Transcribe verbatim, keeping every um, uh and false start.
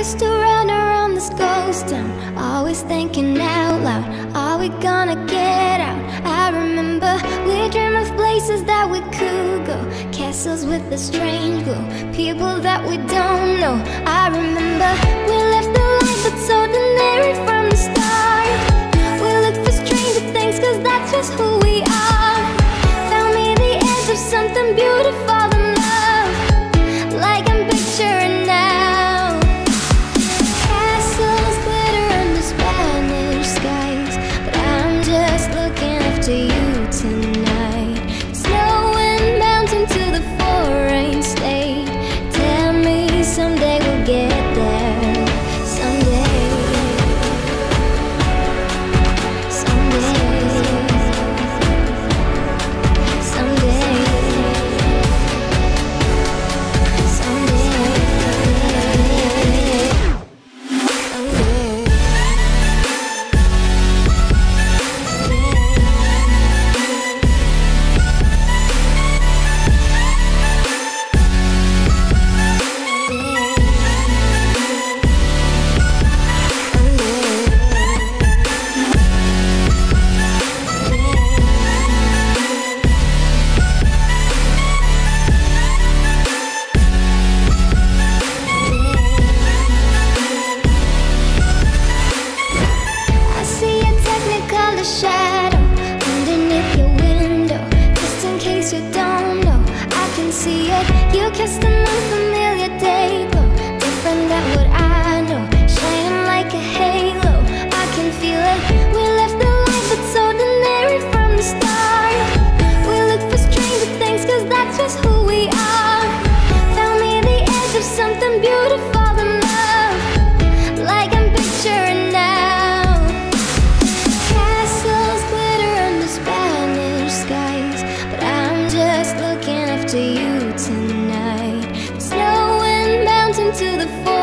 used to run around this ghost town, always thinking out loud, are we gonna get out? I remember we dreamed of places that we could go, castles with a strange glow, people that we don't know. I remember we left the life that's ordinary from the start. We looked for stranger things, cause that's just who we are. Found me the edge of something beautiful and love, like I'm picturing now. Castles glitter under Spanish skies, but I'm just looking after you tonight. Snow and mountain to the foreign state, tell me someday we'll get there. Someday, someday, someday, shadow underneath your window, just in case you don't know, I can see it. You cast an unfamiliar day glow, different than what I know, shining like a halo. I can feel it. We left the life that's ordinary from the start. We look for stranger things, cause that's just who we are. Found me the edge of something beautiful and love, like I'm picturing now. To you tonight, snow and mountain to the forest.